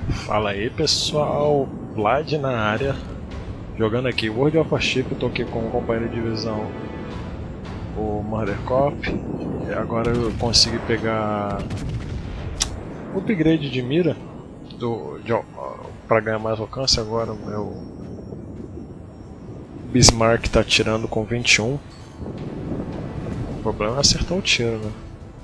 Fala aí pessoal, Vlad na área, jogando aqui World of Warship. Tô aqui com o companheiro de divisão, o Murder Cop, e agora eu consegui pegar o upgrade de mira para ganhar mais alcance. Agora o meu Bismarck tá atirando com 21. O problema é acertar o tiro, né?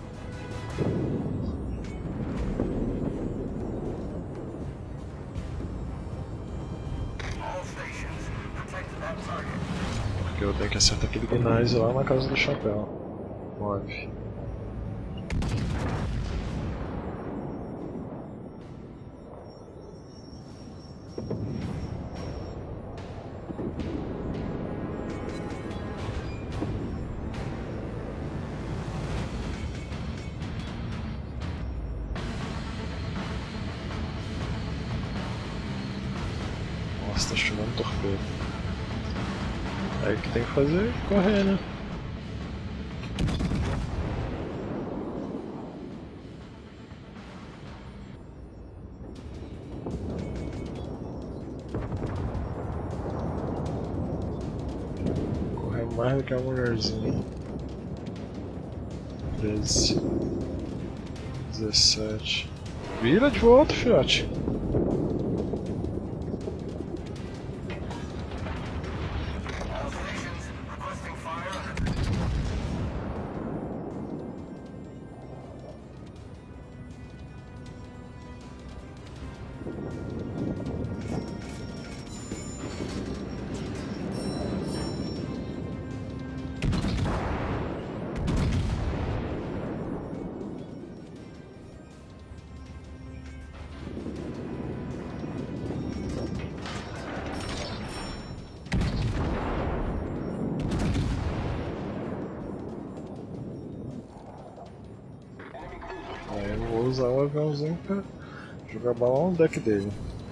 Porque eu tenho que acertar aquele Gnais lá na casa do chapéu. 9. Nossa, tá chovendo torpedo. Aí o que tem que fazer é correr, né? Correr mais do que a mulherzinha. 13. 17. Vira de volta, filhote. Aí eu vou usar o aviãozinho pra jogar bala no deck dele.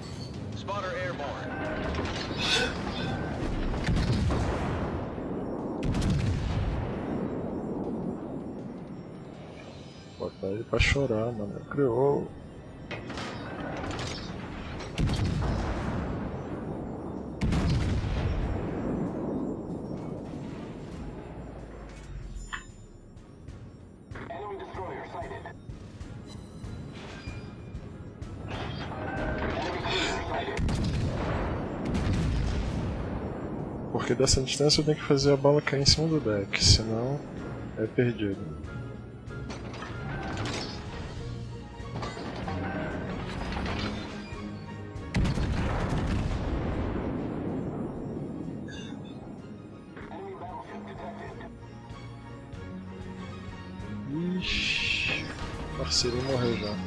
Botar ele pra chorar, mano. Criou. Porque dessa distância eu tenho que fazer a bala cair em cima do deck, senão é perdido. Ixi, o parceiro morreu já.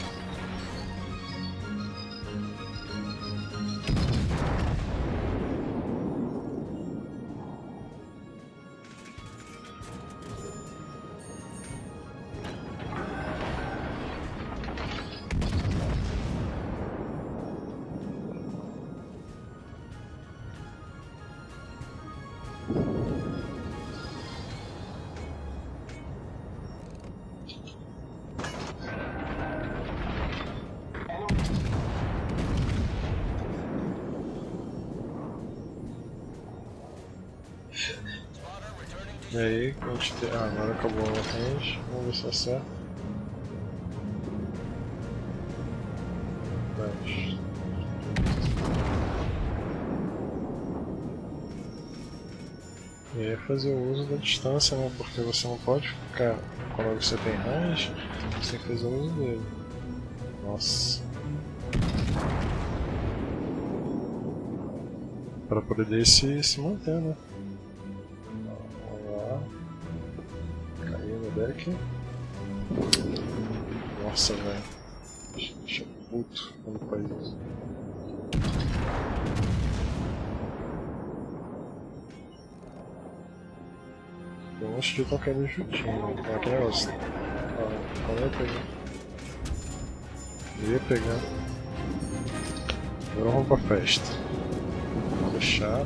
E aí, a gente tem... agora acabou a range, vamos ver se acerta. 10. E aí fazer o uso da distância, né? Porque você não pode ficar, quando você tem range, você tem que fazer o uso dele. Nossa. Para poder se manter, né? Deck. Nossa, velho. Deixa puto quando faz isso. Eu acho que eu tô querendo chutinho. Né? Aquele negócio. Quando eu pegar. Eu ia pegar. Agora vamos pra festa. Vou deixar.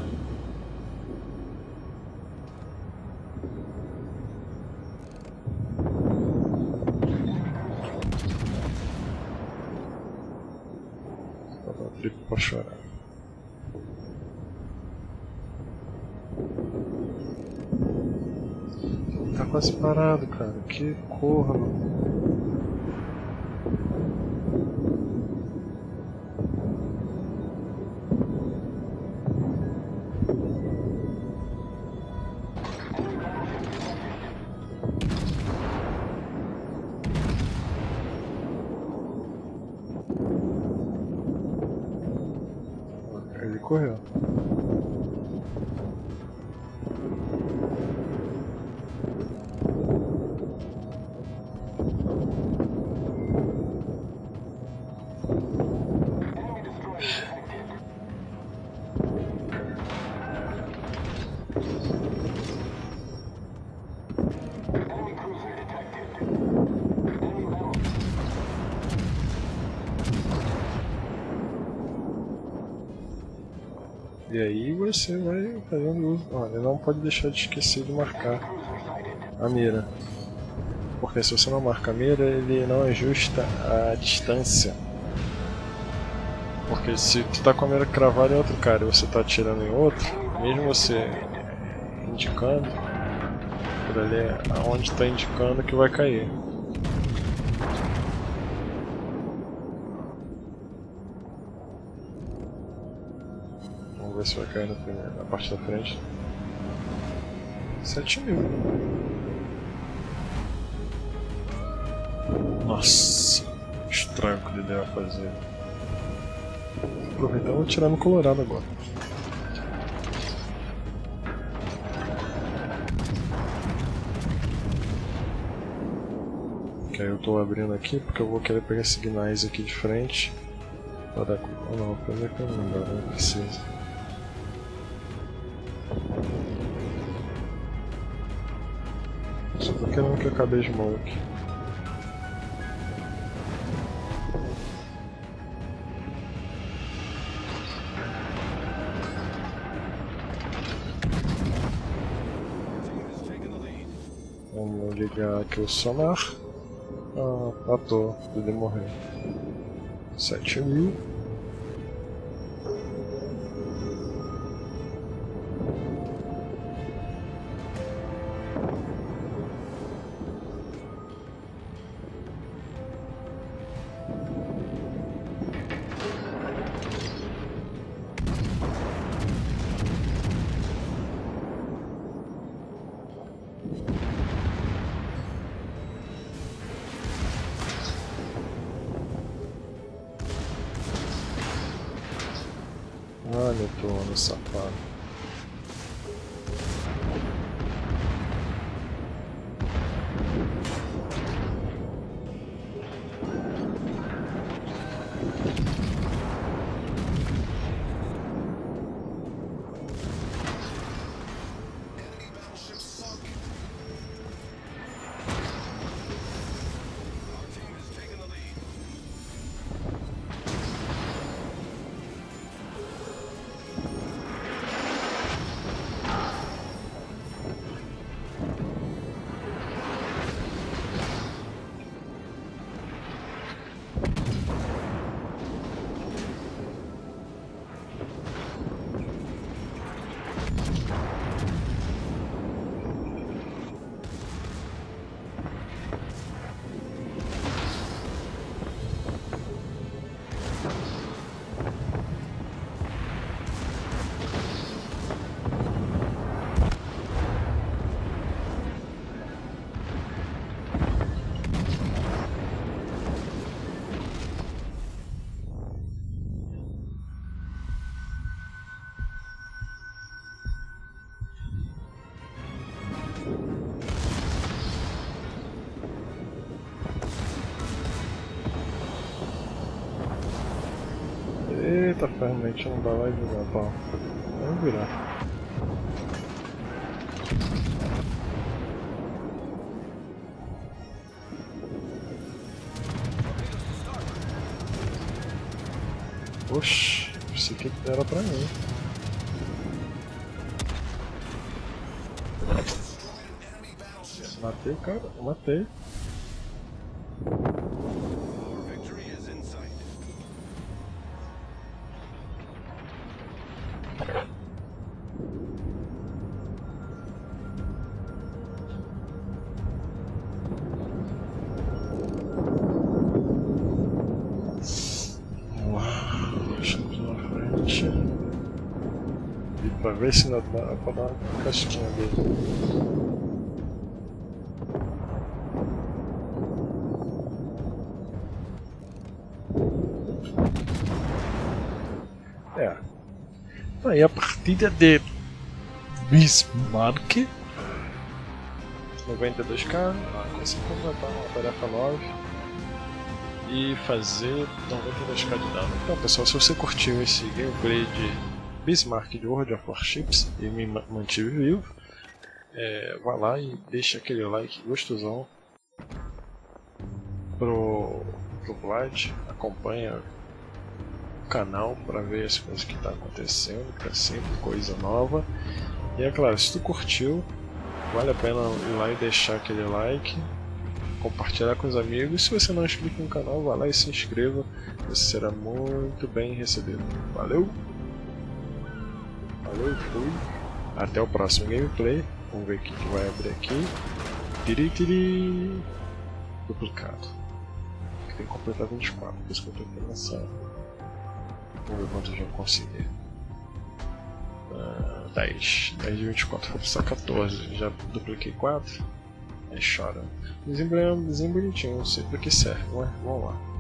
tripa pra chorar. Tá quase parado, cara. Que corno. Ele correu. E aí você vai fazendo uso. Olha, não pode deixar de esquecer de marcar a mira. Porque se você não marca a mira, ele não ajusta a distância. Porque se tu tá com a mira cravada em outro cara e você tá atirando em outro, mesmo você indicando, por ali é onde tá indicando que vai cair. Vamos ver se vai cair na parte da frente. 7.000. Nossa, estranho que ele deve fazer. Aproveitar e vou tirar no colorado agora. Que aí eu tô abrindo aqui porque eu vou querer pegar signais aqui de frente. Para dar... Oh, não, fazer que não dá, não precisa. Só tô querendo que acabe a smoke. Vamos ligar aqui o sonar. Ah, à toa, ele morreu. 7.000. Olha o trono, safado. Eita, ferramenta não dá, vai virar, pau. Vai virar. Oxi, isso aqui era pra mim. Matei o cara, matei. Vamos lá, deixamos na frente. E pra ver se ainda dá pra dar uma casquinha dele. Aí a partida de Bismarck 92k, consegui completar uma tarefa 9 e fazer 92k de dano. Então pessoal, se você curtiu esse gameplay de Bismarck de World of Warships e me mantive vivo, vá lá e deixa aquele like gostosão pro Vlad, acompanha o canal para ver as coisas que está acontecendo, que é sempre coisa nova. E é claro, se tu curtiu, vale a pena ir lá e deixar aquele like, compartilhar com os amigos. Se você não é inscrito no canal, vá lá e se inscreva, você será muito bem recebido. Valeu! Valeu, fui! Até o próximo gameplay. Vamos ver o que vai abrir aqui. Tiri. Duplicado. Tem que completar 24, por isso que eu estou aqui nessa. Vamos ver quanto eu já consegui. 10 de 24, vou precisar 14. Já dupliquei 4. Aí chora. Desenho bonitinho, não sei pra que serve, mas vamos lá.